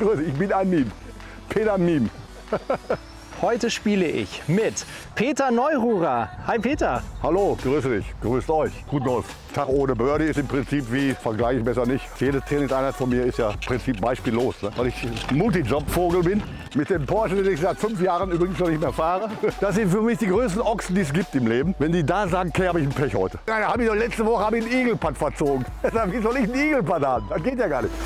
Grüße, ich bin ein Meme. Peter Meme. Heute spiele ich mit Peter Neururer. Hi Peter. Hallo, grüße dich, grüßt euch. Gut Golf. Tag ohne Birdie ist im Prinzip wie, vergleiche ich besser nicht. Jede Trainingseinheit von mir ist ja im Prinzip beispiellos. Ne? Weil ich Multijob-Vogel bin. Mit dem Porsche, den ich seit 5 Jahren übrigens noch nicht mehr fahre. Das sind für mich die größten Ochsen, die es gibt im Leben. Wenn die da sagen, okay, habe ich ein Pech heute. Nein, habe ich doch letzte Woche einen Igelputt verzogen. Wie soll ich einen Igelputt haben? Das geht ja gar nicht.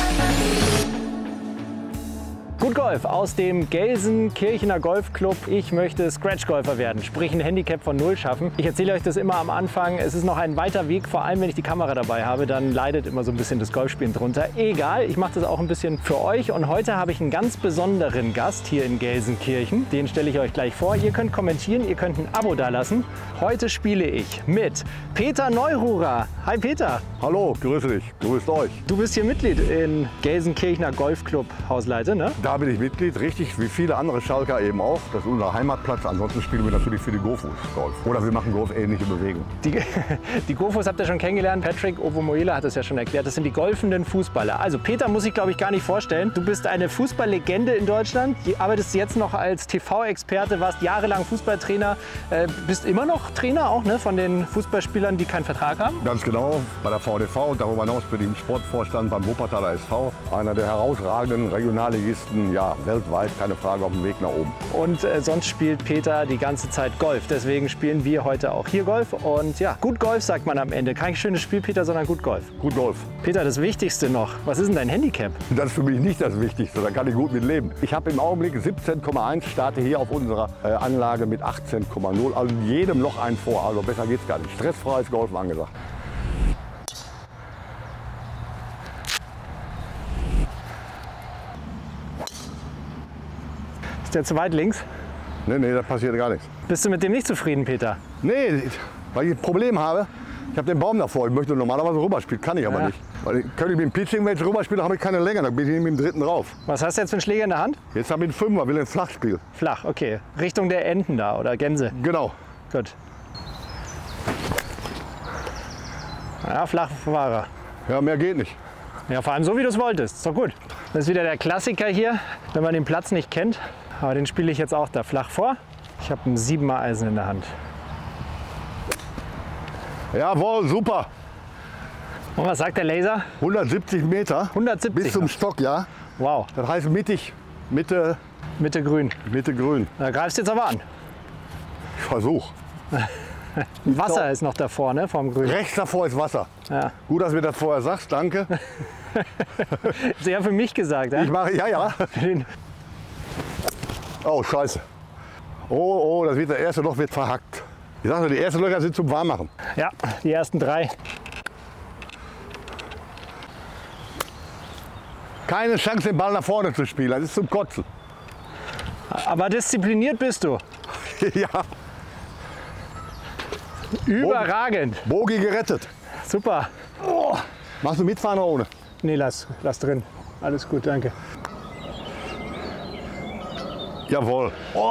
Gut Golf aus dem Gelsenkirchener Golfclub. Ich möchte Scratch-Golfer werden, sprich ein Handicap von 0 schaffen. Ich erzähle euch das immer am Anfang. Es ist noch ein weiter Weg, vor allem wenn ich die Kamera dabei habe, dann leidet immer so ein bisschen das Golfspielen drunter. Egal, ich mache das auch ein bisschen für euch und heute habe ich einen ganz besonderen Gast hier in Gelsenkirchen. Den stelle ich euch gleich vor. Ihr könnt kommentieren, ihr könnt ein Abo dalassen. Heute spiele ich mit Peter Neururer. Hi Peter. Hallo, grüße dich, grüßt euch. Du bist hier Mitglied in Gelsenkirchener Golfclub Hausleite, ne? Da bin ich Mitglied, richtig, wie viele andere Schalker eben auch. Das ist unser Heimatplatz. Ansonsten spielen wir natürlich für die Gofus Golf. Oder wir machen golfähnliche Bewegungen. Die Gofus habt ihr schon kennengelernt. Patrick Ovomoela hat es ja schon erklärt. Das sind die golfenden Fußballer. Also Peter muss ich, glaube ich, gar nicht vorstellen. Du bist eine Fußballlegende in Deutschland. Du arbeitest jetzt noch als TV-Experte, warst jahrelang Fußballtrainer. Bist immer noch Trainer auch, ne, von den Fußballspielern, die keinen Vertrag haben? Ganz genau, bei der VDV und darüber hinaus bin ich im Sportvorstand beim Wuppertaler SV. Einer der herausragenden Regionalligisten, ja, weltweit, keine Frage, auf dem Weg nach oben. Und sonst spielt Peter die ganze Zeit Golf. Deswegen spielen wir heute auch hier Golf. Und ja, gut Golf sagt man am Ende. Kein schönes Spiel, Peter, sondern gut Golf. Gut Golf. Peter, das Wichtigste noch. Was ist denn dein Handicap? Das ist für mich nicht das Wichtigste, da kann ich gut mit leben. Ich habe im Augenblick 17,1, starte hier auf unserer Anlage mit 18,0. Also in jedem Loch ein vor, also besser geht's gar nicht. Stressfreies Golfen angesagt. Ist der zu weit links? Nee, da passiert gar nichts. Bist du mit dem nicht zufrieden, Peter? Nee, weil ich ein Problem habe. Ich habe den Baum davor, ich möchte normalerweise rüberspielen, kann ich aber nicht. Weil könnte ich mit dem Pitching, wenn ich rüberspiele, habe ich keine Länge, dann bin ich mit dem dritten drauf. Was hast du jetzt für einen Schläger in der Hand? Jetzt habe ich einen 5er, will ein Flachspiel. Flach, okay. Richtung der Enten da oder Gänse? Genau. Gut. Ja, flach war er. Ja, mehr geht nicht. Ja, vor allem so, wie du es wolltest. Ist doch gut. Das ist wieder der Klassiker hier, wenn man den Platz nicht kennt. Aber den spiele ich jetzt auch da flach vor. Ich habe ein 7er Eisen in der Hand. Jawohl, super. Und was sagt der Laser? 170 Meter 170 bis zum noch. Stock, ja. Wow. Das heißt mittig, Mitte Grün. grün. Da greifst du jetzt aber an. Ich versuche. Wasser ist noch davor, ne? Vom Grün. Rechts davor ist Wasser. Ja. Gut, dass du mir das vorher sagst, danke. Sehr für mich gesagt, ja? Ich mache, ja. Den- Oh, scheiße. Oh, das wird der erste Loch wird verhackt. Ich sage, die ersten Löcher sind zum Warmmachen. Ja, die ersten 3. Keine Chance, den Ball nach vorne zu spielen. Das ist zum Kotzen. Aber diszipliniert bist du. Ja, Überragend. Bogi gerettet. Super. Machst du mitfahren oder ohne? Nee, lass drin. Alles gut, danke. Jawohl.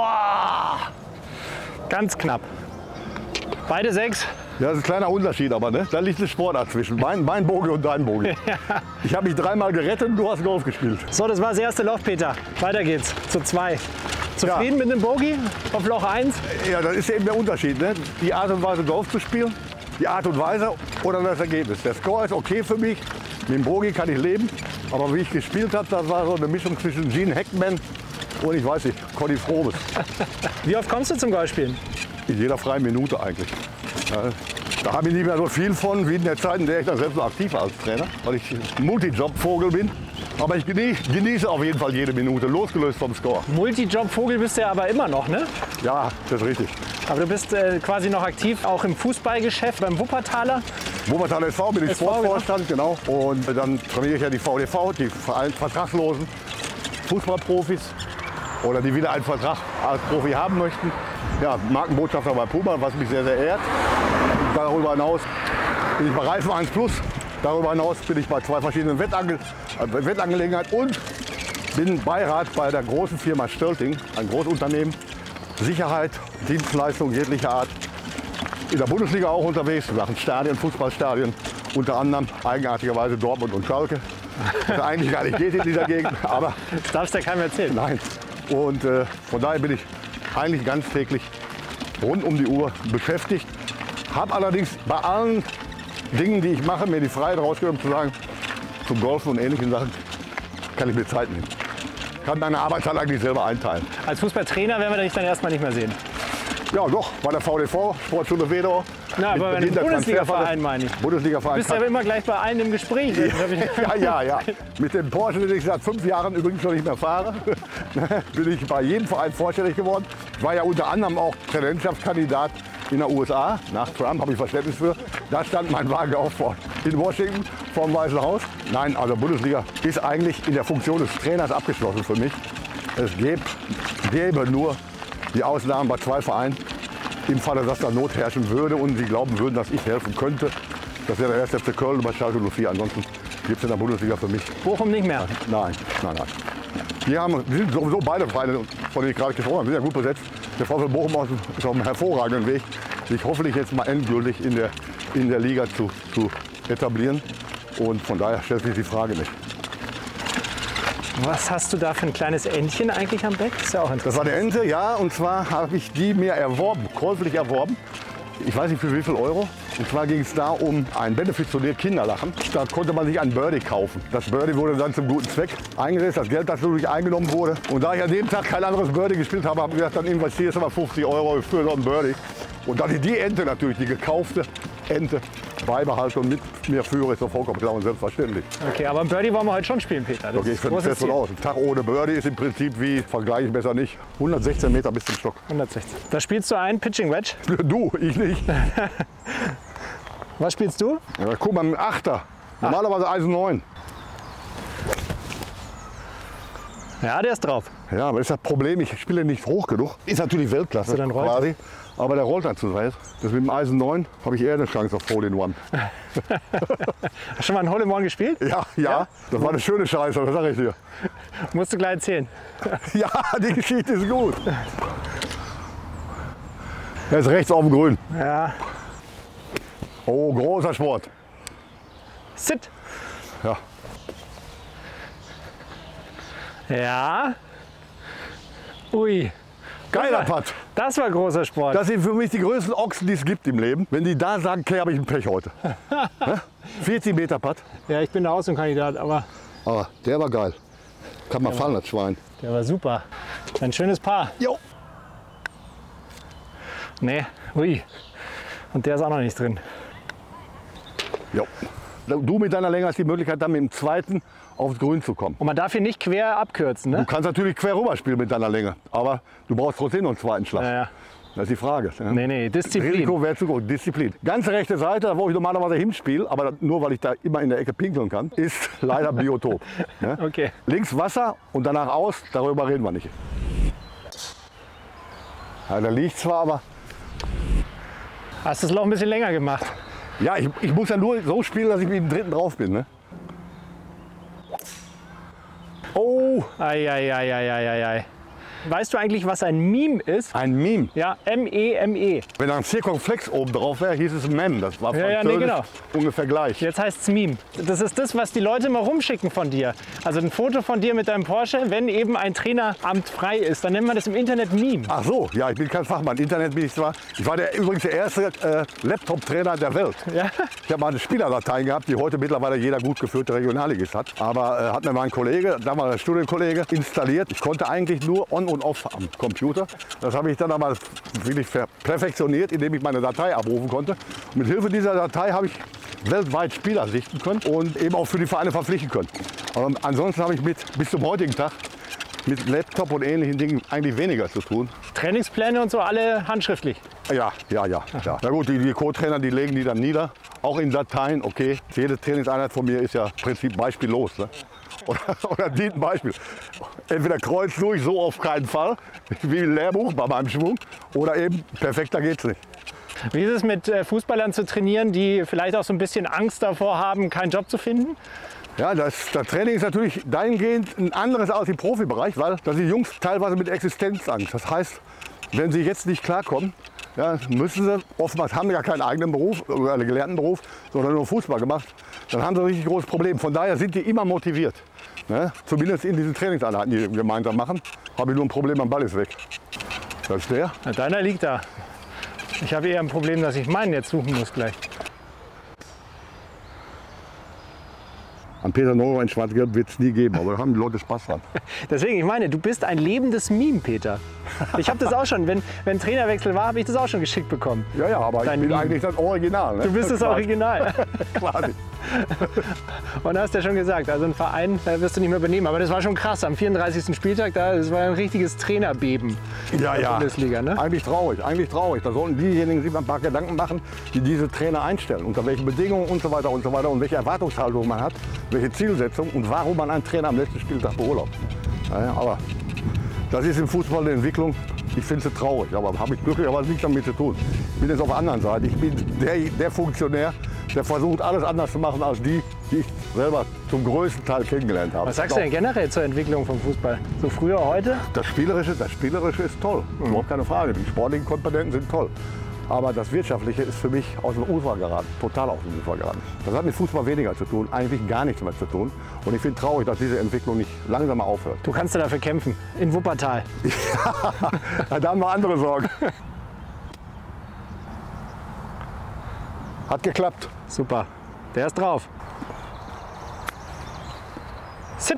Ganz knapp. Beide 6. Ja, das ist ein kleiner Unterschied, aber ne? Da liegt eine Sportart zwischen. Mein Bogi und dein Bogi. Ich habe mich 3-mal gerettet und du hast Golf gespielt. So, das war das erste Loch, Peter. Weiter geht's zu 2. Zufrieden mit dem Bogey auf Loch 1? Ja, das ist eben der Unterschied. Ne? Die Art und Weise, Golf zu spielen, die Art und Weise oder das Ergebnis. Der Score ist okay für mich. Mit dem Bogi kann ich leben. Aber wie ich gespielt habe, das war so eine Mischung zwischen Gene Hackman und ich weiß nicht, Conny Frobes. Wie oft kommst du zum Golfspielen? In jeder freien Minute eigentlich. Ja, da habe ich nicht mehr so viel von wie in der Zeit, in der ich dann selbst so aktiv war als Trainer, weil ich ein Multijob-Vogel bin. Aber ich genieße auf jeden Fall jede Minute, losgelöst vom Score. Multijob-Vogel bist du ja aber immer noch, ne? Ja, das ist richtig. Aber du bist quasi noch aktiv auch im Fußballgeschäft beim Wuppertaler. Wuppertaler SV bin ich SV, Sportvorstand, genau. Und dann trainiere ich ja die VDV, die vertragslosen Fußballprofis oder die wieder einen Vertrag als Profi haben möchten. Ja, Markenbotschafter bei Puma, was mich sehr, sehr ehrt. Darüber hinaus bin ich bei Reifen 1 Plus. Darüber hinaus bin ich bei 2 verschiedenen Wettangelegenheiten und bin Beirat bei der großen Firma Stölting, ein Großunternehmen. Sicherheit, Dienstleistung jeglicher Art. In der Bundesliga auch unterwegs, Sachen Stadien, Fußballstadien. Unter anderem eigenartigerweise Dortmund und Schalke. was eigentlich gar nicht geht in dieser Gegend. Aber Das darfst du ja keinem erzählen. nein. Und von daher bin ich eigentlich ganz täglich rund um die Uhr beschäftigt. Habe allerdings bei allen Dingen, die ich mache, mir die Freiheit rausgenommen zu sagen, zum Golfen und ähnlichen Sachen kann ich mir Zeit nehmen. Ich kann meine Arbeitszeit eigentlich selber einteilen. Als Fußballtrainer werden wir dich dann erstmal nicht mehr sehen. Ja, doch, bei der VDV, Sportschule Wedau. Na, aber bei einem Bundesliga-Verein meine ich. Du Bundesliga-Verein. bist ja immer gleich bei allen im Gespräch. Ja. Mit dem Porsche, den ich seit 5 Jahren übrigens noch nicht mehr fahre, bin ich bei jedem Verein vorstellig geworden. Ich war ja unter anderem auch Präsidentschaftskandidat in den USA. Nach Trump habe ich Verständnis für. Da stand mein Wagen auch vor in Washington vor dem Weißen Haus. Nein, also Bundesliga ist eigentlich in der Funktion des Trainers abgeschlossen für mich. Es gäbe nur die Ausnahmen bei 2 Vereinen, im Falle, dass da Not herrschen würde und sie glauben würden, dass ich helfen könnte. Das wäre der 1. FC Köln und bei Schalke 04. Ansonsten gibt es in der Bundesliga für mich. Bochum nicht mehr. Nein. Die sind sowieso beide Vereine, von denen ich gerade gesprochen habe, sind ja gut besetzt. Der VfL Bochum ist auf einem hervorragenden Weg, sich hoffentlich jetzt mal endgültig in der Liga zu etablieren. Und von daher stellt sich die Frage nicht. Was hast du da für ein kleines Entchen eigentlich am Bett? Ist ja auch Das interessant. war eine Ente, ja, und zwar habe ich die mir käuflich erworben. Ich weiß nicht für wie viel Euro. Und zwar ging es da um ein Benefizturnier Kinderlachen. Da konnte man sich ein Birdie kaufen. Das Birdie wurde dann zum guten Zweck eingesetzt, das Geld, das dadurch eingenommen wurde. Und da ich an dem Tag kein anderes Birdie gespielt habe, habe ich gesagt, dann investiere ich mal 50 Euro für so ein Birdie. Und dass ich die Ente natürlich, die gekaufte Ente, beibehalte und mit mir führe, ist doch vollkommen klar und selbstverständlich. Okay, aber ein Birdie wollen wir heute schon spielen, Peter. Das Okay, ich ist finde großes fest von Ziel. aus. Ein Tag ohne Birdie ist im Prinzip wie, vergleiche ich besser nicht, 116 Meter bis zum Stock. 160. Da spielst du ein Pitching Wedge. Du, ich nicht. Was spielst du? Ja, guck mal, mit 8er. Normalerweise Eisen 9. Ja, der ist drauf. Ja, aber ist das Problem, ich spiele nicht hoch genug. Ist natürlich Weltklasse So, dann rollt quasi. Aber der rollt dann zu weit. Das mit dem Eisen 9 habe ich eher eine Chance auf Hole in One. Hast du schon mal ein Hole in One gespielt? Ja, das war eine schöne Scheiße, das sage ich dir. Musst du gleich erzählen. Ja, die Geschichte ist gut. Er ist rechts auf dem Grün. Ja. Oh, großer Sport. Sit. Ja. Ja. Ui. Geiler Putt. Das war großer Sport. Das sind für mich die größten Ochsen, die es gibt im Leben. Wenn die da sagen, okay, habe ich ein Pech heute. 40 Meter Putt. Ja, ich bin der Außenkandidat, aber Aber der war geil. Kann man fallen, das Schwein. der war super. Ein schönes Paar. Jo. Nee, ui. Und der ist auch noch nicht drin. Jo. Du mit deiner Länge hast die Möglichkeit, dann mit dem zweiten aufs Grün zu kommen. Und man darf hier nicht quer abkürzen, Du ne? kannst natürlich quer rüber spielen mit deiner Länge, aber du brauchst trotzdem noch einen zweiten Schlag. Ja. Das ist die Frage. Ne? Nee, Disziplin. Risiko wäre zu groß. Disziplin. Ganz rechte Seite, wo ich normalerweise hinspiele, aber nur weil ich da immer in der Ecke pinkeln kann, ist leider Biotop. Ne? Okay. Links Wasser und danach aus, darüber reden wir nicht. Ja, da liegt zwar, aber Hast du das Loch ein bisschen länger gemacht? ja, ich muss ja nur so spielen, dass ich mit dem dritten drauf bin. Ne? Oh, Ei. Weißt du eigentlich, was ein Meme ist? ein Meme. Ja, M-E-M-E. Wenn da ein Zirkonflex oben drauf wäre, hieß es Mem. Das war Ja, französisch nee, genau. ungefähr gleich. Jetzt heißt es Meme. Das ist das, was die Leute immer rumschicken von dir. Also ein Foto von dir mit deinem Porsche, wenn eben ein Traineramt frei ist. Dann nennt man das im Internet Meme. Ach so, ja, ich bin kein Fachmann. Internet bin ich zwar. Ich war übrigens der erste Laptop-Trainer der Welt. Ja? Ich habe mal eine Spielerdatei gehabt, die heute mittlerweile jeder gut geführte Regionalligist hat. Aber hat mir mein Kollege, damals ein Studienkollege, installiert. Ich konnte eigentlich nur on und off am Computer. Das habe ich dann aber wirklich perfektioniert, indem ich meine Datei abrufen konnte. Und mit Hilfe dieser Datei habe ich weltweit Spieler sichten können und eben auch für die Vereine verpflichten können. Aber ansonsten habe ich bis zum heutigen Tag mit Laptop und ähnlichen Dingen eigentlich weniger zu tun. Trainingspläne und so alle handschriftlich. Ja. Na gut, die Co-Trainer, die legen die dann nieder, auch in Dateien. Okay, jede Trainingseinheit von mir ist ja im Prinzip beispiellos. Ne? Oder dient ein Beispiel. Entweder kreuz durch, so auf keinen Fall, wie ein Lehrbuch bei meinem Schwung, oder eben perfekter geht's nicht. Wie ist es mit Fußballern zu trainieren, die vielleicht auch so ein bisschen Angst davor haben, keinen Job zu finden? Ja, das Training ist natürlich dahingehend ein anderes als im Profibereich, weil da sind Jungs teilweise mit Existenzangst. Das heißt, wenn sie jetzt nicht klarkommen, Ja, müssen sie, oftmals haben sie ja keinen eigenen Beruf oder einen gelernten Beruf, sondern nur Fußball gemacht. Dann haben sie ein richtig großes Problem. Von daher sind die immer motiviert. Ne? Zumindest in diesen Trainingseinheiten, die wir gemeinsam machen, habe ich nur ein Problem, mein Ball ist weg. Das ist der. Na, deiner liegt da. Ich habe eher ein Problem, dass ich meinen jetzt suchen muss gleich. An Peter Neurohr in Schwarz-Gelb wird es nie geben, aber da haben die Leute Spaß dran. Deswegen, ich meine, du bist ein lebendes Meme, Peter. Ich habe das auch schon, wenn Trainerwechsel war, habe ich das auch schon geschickt bekommen. Ja, ja, aber Dein ich bin Meme. eigentlich das Original. Ne? Du bist das Original. Quasi. Und hast ja schon gesagt, also einen Verein wirst du nicht mehr übernehmen. Aber das war schon krass, am 34. Spieltag, das war ein richtiges Trainerbeben Ja, in der ja. Bundesliga. Ne? Eigentlich traurig, eigentlich traurig. Da sollten diejenigen sich mal ein paar Gedanken machen, die diese Trainer einstellen. Unter welchen Bedingungen und so weiter und so weiter. Und welche Erwartungshaltung man hat, welche Zielsetzung und warum man einen Trainer am letzten Spieltag beurlaubt. Ja, aber das ist im Fußball eine Entwicklung. Ich finde es traurig, aber habe ich glücklicherweise nichts damit zu tun. Ich bin jetzt auf der anderen Seite. Ich bin der Funktionär, der versucht, alles anders zu machen als die ich selber zum größten Teil kennengelernt habe. Was sagst du denn generell zur Entwicklung vom Fußball? So früher, heute? Das Spielerische ist toll, überhaupt keine Frage. Die sportlichen Komponenten sind toll. Aber das Wirtschaftliche ist für mich aus dem Ufer geraten, total aus dem Ufer geraten. Das hat mit Fußball weniger zu tun, eigentlich gar nichts mehr zu tun. Und ich finde traurig, dass diese Entwicklung nicht langsam mal aufhört. Du kannst ja dafür kämpfen, in Wuppertal. Ja, da haben wir andere Sorgen. Hat geklappt. Super, der ist drauf. Sit.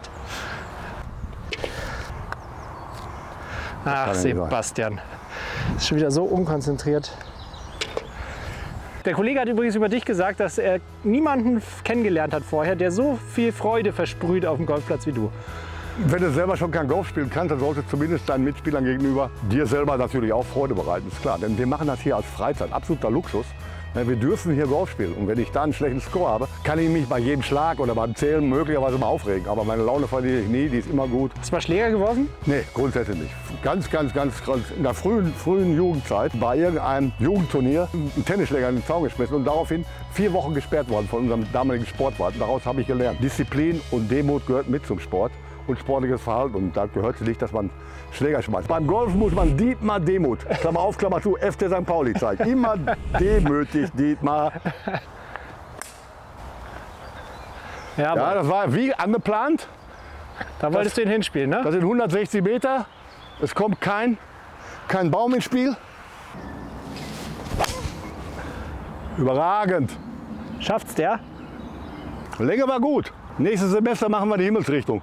Ach, kann ja nicht sein. Sebastian. Ist schon wieder so unkonzentriert. Der Kollege hat übrigens über dich gesagt, dass er niemanden kennengelernt hat vorher, der so viel Freude versprüht auf dem Golfplatz wie du. Wenn du selber schon kein Golf spielen kannst, dann solltest du zumindest deinen Mitspielern gegenüber dir selber natürlich auch Freude bereiten, ist klar. Denn wir machen das hier als Freizeit, absoluter Luxus. Wir dürfen hier Golf spielen und wenn ich da einen schlechten Score habe, kann ich mich bei jedem Schlag oder beim Zählen möglicherweise mal aufregen. Aber meine Laune verliere ich nie, die ist immer gut. Hast du mal Schläger geworfen? Nee, grundsätzlich nicht. Ganz in der frühen Jugendzeit bei irgendeinem Jugendturnier einen Tennisschläger in den Zaun geschmissen und daraufhin 4 Wochen gesperrt worden von unserem damaligen Sportwart. Daraus habe ich gelernt, Disziplin und Demut gehört mit zum Sport und sportliches Verhalten. Und da gehört es nicht, dass man Schläger schmeißt. Beim Golf muss man Dietmar Demut, Klammer auf, Klammer zu, FC St. Pauli zeigen. Immer demütig, Dietmar. Ja, aber Ja, das war wie angeplant. da wolltest du ihn hinspielen, ne? Das sind 160 Meter. Es kommt kein Baum ins Spiel. Überragend. Schafft's der? Länge war gut. Nächstes Semester machen wir die Himmelsrichtung.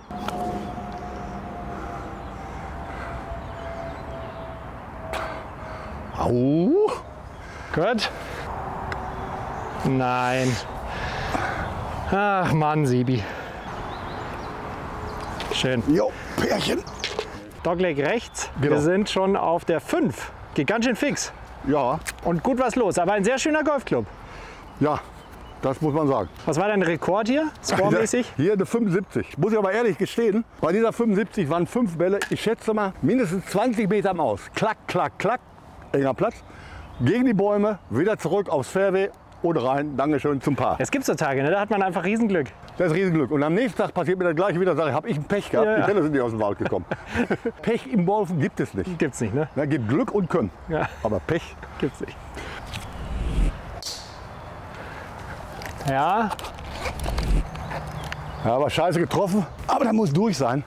Au. Gut. Nein. Ach Mann, Sibi. Schön. Jo, Pärchen. Dogleg rechts. Genau. Wir sind schon auf der 5. Geht ganz schön fix. Ja, Und gut was los. Aber ein sehr schöner Golfclub. ja, das muss man sagen. Was war dein Rekord hier, scoremäßig? Hier eine 75. Muss ich aber ehrlich gestehen, bei dieser 75 waren 5 Bälle, ich schätze mal, mindestens 20 Meter am Aus. Klack, klack, klack, enger Platz. Gegen die Bäume, wieder zurück aufs Fairway und rein. Dankeschön zum Paar. Es gibt so Tage, ne? Da hat man einfach Riesenglück. Das ist Riesenglück. Und am nächsten Tag passiert mir das gleiche wieder. Sage ich, habe ich ein Pech gehabt. Ja, ja. Die Bälle sind nicht aus dem Wald gekommen. Pech im Golfen gibt es nicht. Gibt's nicht, ne? Da gibt Glück und Können. Ja. Aber Pech. Gibt's nicht. Ja, Ja, aber scheiße getroffen. Aber da muss durch sein.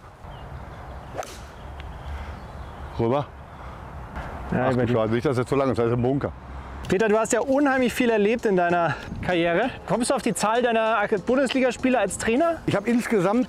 Rüber. ja Ach über du die. Scheiße, nicht, dass es jetzt so lang ist. Das ist ein Bunker. Peter, du hast ja unheimlich viel erlebt in deiner Karriere. Kommst du auf die Zahl deiner Bundesligaspiele als Trainer? Ich habe insgesamt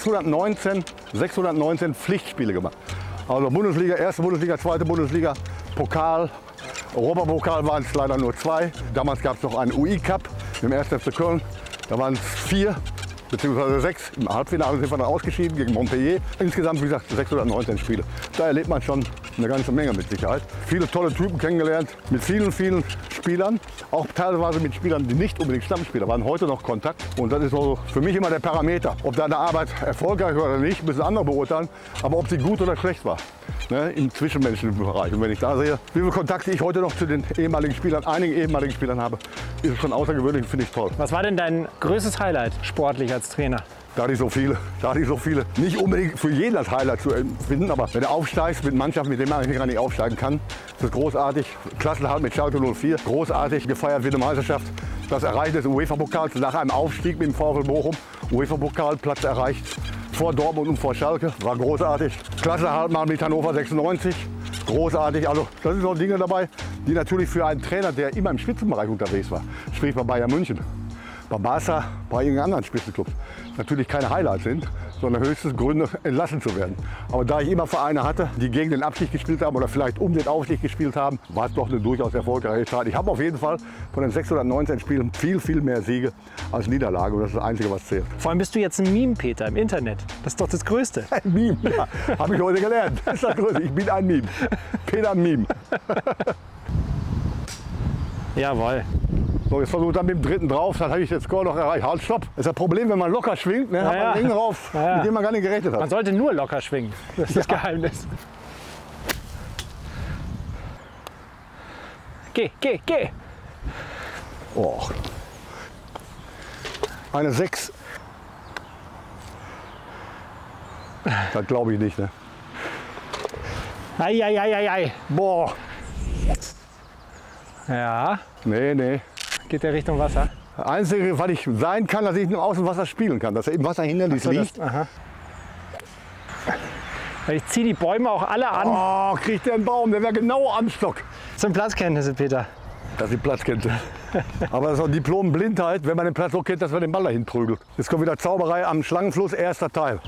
619 Pflichtspiele gemacht. Also Bundesliga, erste Bundesliga, zweite Bundesliga, Pokal, Europapokal waren es leider nur 2. Damals gab es noch einen UI-Cup im 1. FC Köln. Da waren es 4 bzw. 6. Im Halbfinale sind wir dann ausgeschieden gegen Montpellier. Insgesamt, wie gesagt, 619 Spiele. Da erlebt man schon eine ganze Menge mit Sicherheit. Viele tolle Typen kennengelernt, mit vielen Spielern. Auch teilweise mit Spielern, die nicht unbedingt Stammspieler waren, heute noch Kontakt. Und das ist so für mich immer der Parameter. Ob deine Arbeit erfolgreich war oder nicht, müssen andere beurteilen. Aber ob sie gut oder schlecht war, ne, im zwischenmenschlichen Bereich. Und wenn ich da sehe, wie viele Kontakte ich heute noch zu den ehemaligen Spielern, einigen ehemaligen Spielern habe, ist es schon außergewöhnlich, finde ich toll. Was war denn dein größtes Highlight sportlich als Trainer? Da hatte ich so viele. Nicht unbedingt für jeden als Highlight zu empfinden, aber wenn du aufsteigst mit Mannschaften, mit denen man eigentlich gar nicht aufsteigen kann, ist das großartig. Klassenerhalt mit Schalke 04, großartig gefeiert wie eine Meisterschaft. Das Erreichen des UEFA-Pokals nach einem Aufstieg mit dem VfL Bochum. UEFA-Pokalplatz erreicht vor Dortmund und vor Schalke, war großartig. Klassenerhalt mal mit Hannover 96, großartig. Also das sind so Dinge dabei, die natürlich für einen Trainer, der immer im Spitzenbereich unterwegs war, sprich bei Bayern München, bei Barca, bei irgendeinem anderen Spitzenclubs, natürlich keine Highlights sind, sondern höchstens Gründe, entlassen zu werden. Aber da ich immer Vereine hatte, die gegen den Abstieg gespielt haben oder vielleicht um den Aufstieg gespielt haben, war es doch eine durchaus erfolgreiche Zeit. Ich habe auf jeden Fall von den 619 Spielen viel mehr Siege als Niederlage und das ist das Einzige, was zählt. Vor allem bist du jetzt ein Meme, Peter, im Internet. Das ist doch das Größte. Ein Meme, ja, habe ich heute gelernt. Das ist das Größte. Ich bin ein Meme. Peter ein Meme. Jawohl. So, jetzt versuche ich dann mit dem dritten drauf, dann habe ich den Score noch erreicht. Halt, stopp. Das ist das Problem, wenn man locker schwingt, ne, hat man einen Ring drauf, mit dem man gar nicht gerechnet hat. Man sollte nur locker schwingen. Das ist das Geheimnis. Geh. Oh. Eine 6. Das glaube ich nicht, ne? Ei. Boah. Ja, Nee. geht der Richtung Wasser. Das Einzige, was ich sein kann, dass ich nur aus dem Wasser spielen kann, dass er im Wasser hinderlich liegt. Aha. Ich ziehe die Bäume auch alle an. Oh, kriegt der einen Baum, der wäre genau am Stock. Das sind Platzkenntnisse, Peter. Das ist Platzkenntnis. Aber das ist auch Diplom-Blindheit, wenn man den Platz so kennt, dass man den Ball dahin prügelt. Jetzt kommt wieder Zauberei am Schlangenfluss, erster Teil.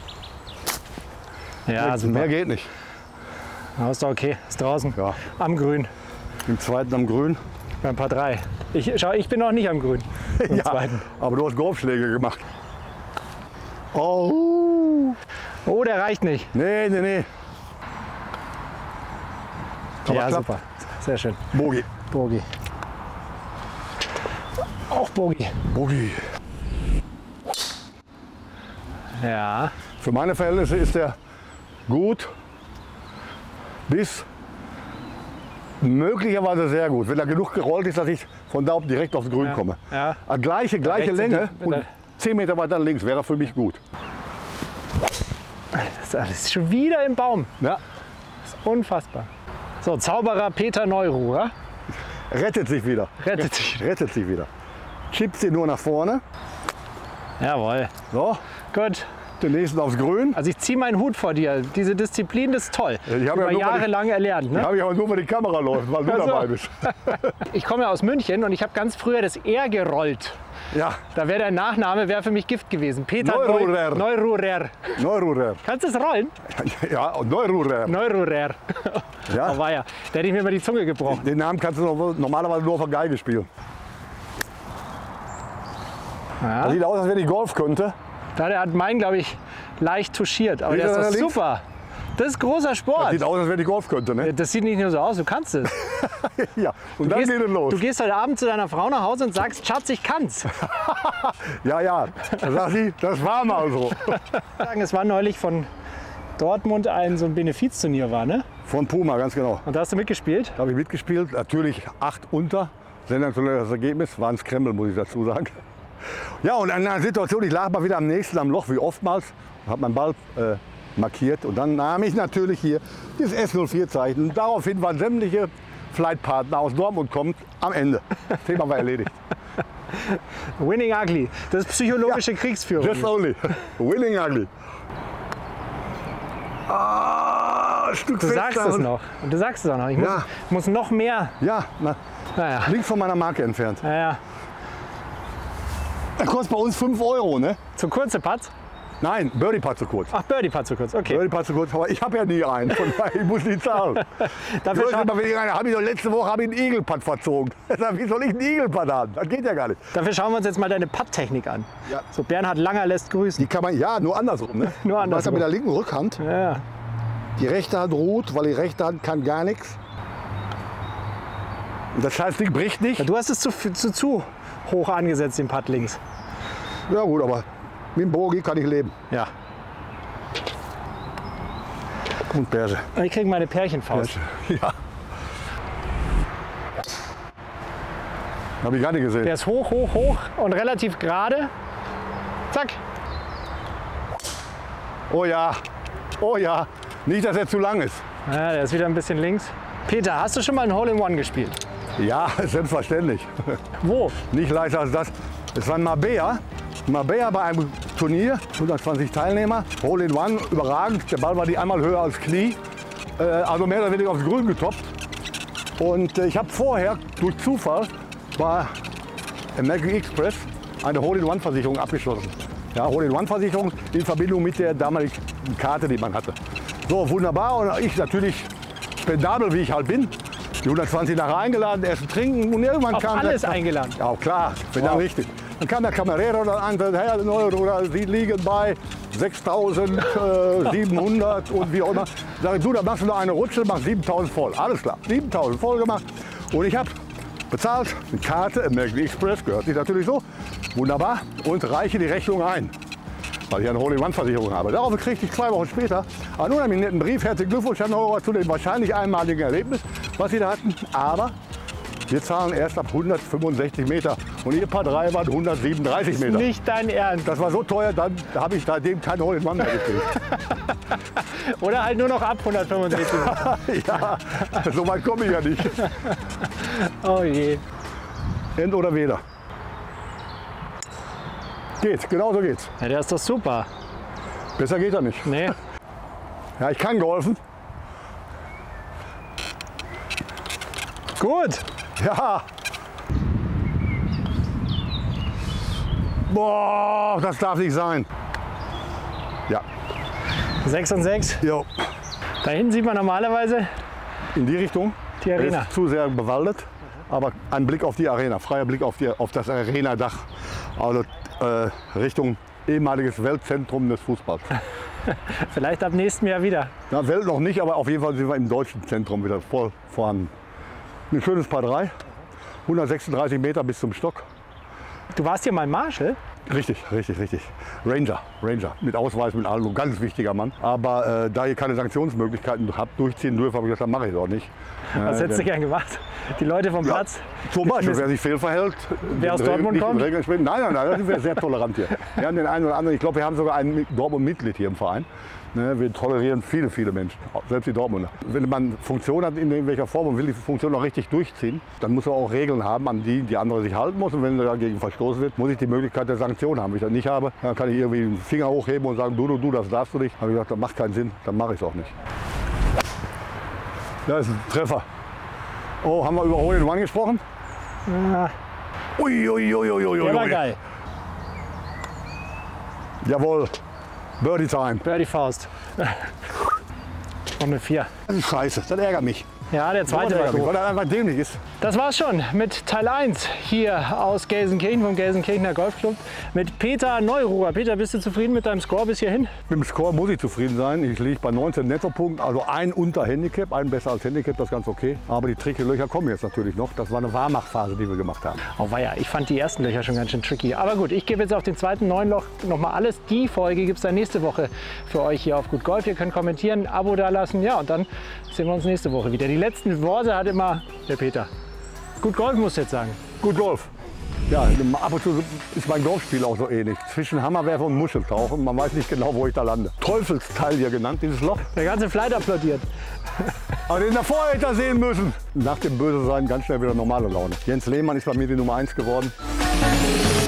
Ja, super. Mehr geht nicht. Ja, ist doch okay. Ist draußen. Ja. Am Grün. Im zweiten am Grün. Beim Paar 3. Ich bin noch nicht am Grün. Im zweiten. Aber du hast Golfschläge gemacht. Oh. Oh, der reicht nicht. Nee. Aber Ja, klappt. super. Sehr schön. Bogi. Auch Bogi. Ja. Für meine Verhältnisse ist er gut bis möglicherweise sehr gut. Wenn er genug gerollt ist, dass ich von da oben direkt aufs Grün komme. Ja. Gleiche rechts Länge sind die- und 10 Meter weiter links wäre für mich gut. Das ist alles schon wieder im Baum. Ja. Das ist unfassbar. So, Zauberer Peter Neururer. Rettet sich wieder. Rettet sich. Chippt sie nur nach vorne. Jawohl. So, Gut. den nächsten aufs Grün. Also ich ziehe meinen Hut vor dir. Diese Disziplin, das ist toll. Ich habe ja Über nur mal jahrelang erlernt. Ne? Habe ich aber nur, weil die Kamera läuft, weil du Ach so. dabei bist. Ich komme ja aus München und ich habe ganz früher das R gerollt. Ja, Da wäre der Nachname für mich Gift gewesen. Peter Neururer. Neururer. Neururer. Kannst du es rollen? Ja, und Neururer. Neururer. Ja. Oh, war ja. Da hätte ich mir mal die Zunge gebrochen. Den Namen kannst du normalerweise nur auf der Geige spielen. Ja. Das sieht aus, als wenn ich Golf könnte. Der hat meinen, glaube ich, leicht touchiert. Aber Wie der ist ist er doch links? super. Das ist großer Das Sport. sieht aus, als wenn ich Golf könnte, ne? Das sieht nicht nur so aus, du kannst es. Ja, und dann geht es los. Du gehst heute Abend zu deiner Frau nach Hause und sagst, Schatz, ich kann's. Ja. Da sagt sie, das war mal so. Es war neulich von Dortmund so ein Benefizturnier war, ne? Von Puma, ganz genau. Und da hast du mitgespielt? Da habe ich mitgespielt. Natürlich 8 unter. Sensationelles Ergebnis. War ein Scramble, muss ich dazu sagen. Ja, und in einer Situation, ich lag mal wieder am nächsten am Loch, wie oftmals. Habe meinen Ball markiert. Und dann nahm ich natürlich hier das S04-Zeichen. Daraufhin waren sämtliche Flightpartner aus Dortmund kommt am Ende. Das Thema war erledigt. Winning Ugly. Das ist psychologische Kriegsführung. Just only. Winning ugly. Ein Stück Du sagst es noch. Und du sagst es auch noch. Ich Ja. muss noch mehr. Ja, Naja. links von meiner Marke entfernt. Naja. Das kostet bei uns 5 €, ne? Zu kurze Putts? Nein, Birdie-Putt zu kurz. Ach, Birdie-Putt zu kurz. Okay. Birdie-Putt zu kurz, aber ich habe ja nie einen. Von daher, ich muss nicht zahlen. Dafür Letzte Woche habe ich einen Eagle-Putt verzogen. Wie soll ich einen Eagle-Putt haben? Das geht ja gar nicht. Dafür schauen wir uns jetzt mal deine Putt-Technik an. Ja. So, Bernhard Langer lässt grüßen. Die kann man, ja, nur andersrum. Ne? Nur Was andersrum. mit der linken Rückhand. Ja. Die rechte Hand ruht, weil die rechte Hand kann gar nichts. Und das heißt, Ding bricht nicht. Du hast es zu hoch angesetzt, den Putt links. Ja gut, aber mit dem Bogi kann ich leben. Ja. Und Berge. Ich kriege meine Pärchenfaust. Ja. Habe ich gar nicht gesehen. Der ist hoch und relativ gerade. Zack. Oh ja, oh ja. Nicht, dass er zu lang ist. Ja, der ist wieder ein bisschen links. Peter, hast du schon mal ein Hole-in-One gespielt? Ja, selbstverständlich. Wo? Nicht leichter als das. Es war in Marbella. Marbella bei einem Turnier, 120 Teilnehmer, Hole-in-One, überragend. Der Ball war nicht einmal höher als Knie, also mehr oder weniger aufs Grün getoppt. Und ich habe vorher durch Zufall bei American Express eine Hole-in-One-Versicherung abgeschlossen. Ja, Hole-in-One-Versicherung in Verbindung mit der damaligen Karte, die man hatte. So, wunderbar. Und ich natürlich spendabel, wie ich halt bin. Die 120 nachher eingeladen, erst trinken und irgendwann Auf kam alles der, eingeladen? Ja, klar, bin dann richtig. Dann kam der Camarero dann an, Herr Euro, oder Sie liegen bei 6.700 und wie auch immer. Sag ich, du, da machst du noch eine Rutsche, machst 7.000 voll. Alles klar, 7.000 voll gemacht. Und ich habe bezahlt, eine Karte, American Express, gehört sich natürlich so. Wunderbar. Und reiche die Rechnung ein, weil ich eine Hole-in-One-Versicherung habe. Darauf kriegte ich 2 Wochen später einen unheimlich netten Brief. Herzlichen Glückwunsch, Herr Neurer, zu dem wahrscheinlich einmaligen Erlebnis, was Sie da hatten. Aber wir zahlen erst ab 165 Meter. Und Ihr Paar 3 waren 137 Meter. Nicht dein Ernst. Das war so teuer, dann habe ich seitdem kein Hole-in-One mehr gekriegt. Oder halt nur noch ab 165. Ja, so weit komme ich ja nicht. Oh je. End oder weder. Geht, genau so geht's. Ja, der ist doch super. Besser geht er nicht. Nee. Ja, ich kann golfen. Gut. Ja. Boah, das darf nicht sein. Ja. 6 und 6. Jo. Da hinten sieht man normalerweise In die Richtung. die Arena. Ist zu sehr bewaldet, aber ein Blick auf die Arena, freier Blick auf das Arena-Dach. Also Richtung ehemaliges Weltzentrum des Fußballs. Vielleicht ab nächstem Jahr wieder. Na, Welt noch nicht, aber auf jeden Fall sind wir im deutschen Zentrum wieder voll vorhanden. Ein schönes Paar 3, 136 Meter bis zum Stock. Du warst hier mal Marshall? Richtig, richtig, richtig. Ranger, mit Ausweis, mit allem, ein ganz wichtiger Mann. Aber da ihr keine Sanktionsmöglichkeiten habt, durchziehen dürfen, habe ich gesagt, dann mache ich es auch nicht. Was hättest du gern gemacht? Die Leute vom Platz? Zum Beispiel, wer sich fehlverhält. Wer aus Dortmund kommt? Nein, da sind wir sehr tolerant hier. Wir haben den einen oder anderen, ich glaube, wir haben sogar ein Dortmund-Mitglied hier im Verein. Wir tolerieren viele, viele Menschen, selbst die Dortmunder. Wenn man Funktion hat in irgendwelcher Form und will die Funktion auch richtig durchziehen, dann muss er auch Regeln haben, an die andere sich halten muss. Und wenn dagegen verstoßen wird, muss ich die Möglichkeit der Sanktion haben. Wenn ich das nicht habe, dann kann ich irgendwie einen Finger hochheben und sagen, du, das darfst du nicht. Habe ich gesagt, das macht keinen Sinn, dann mache ich es auch nicht. Da ist ein Treffer. Oh, haben wir über Hole-in-One gesprochen? Ja. Ui. Der war geil. Jawohl, Birdie Time. Birdie Faust. Und eine 4. Das ist scheiße, das ärgert mich. Ja, der zweite war gut. Weil er einfach dämlich ist. Das war's schon mit Teil 1 hier aus Gelsenkirchen vom Gelsenkirchener Golfclub mit Peter Neururer. Peter, bist du zufrieden mit deinem Score bis hierhin? Mit dem Score muss ich zufrieden sein. Ich liege bei 19 Nettopunkten, also ein unter Handicap, ein besser als Handicap, das ist ganz okay. Aber die tricky Löcher kommen jetzt natürlich noch. Das war eine Warmachphase, die wir gemacht haben. Oh weia, ich fand die ersten Löcher schon ganz schön tricky. Aber gut, ich gebe jetzt auf den zweiten 9 Loch nochmal alles. Die Folge gibt es dann nächste Woche für euch hier auf Gut Golf. Ihr könnt kommentieren, ein Abo da lassen. Ja, und dann sehen wir uns nächste Woche wieder. Die letzten Worte hat immer der Peter. Gut Golf muss jetzt sagen. Gut Golf. Ja, ab und zu ist mein Golfspiel auch so ähnlich. Zwischen Hammerwerfer und Muscheltauchen. Man weiß nicht genau, wo ich da lande. Teufelsteil hier genannt, dieses Loch. Der ganze Flight applaudiert. Aber den davor hätte er sehen müssen. Nach dem Böse sein ganz schnell wieder normale Laune. Jens Lehmann ist bei mir die Nummer 1 geworden.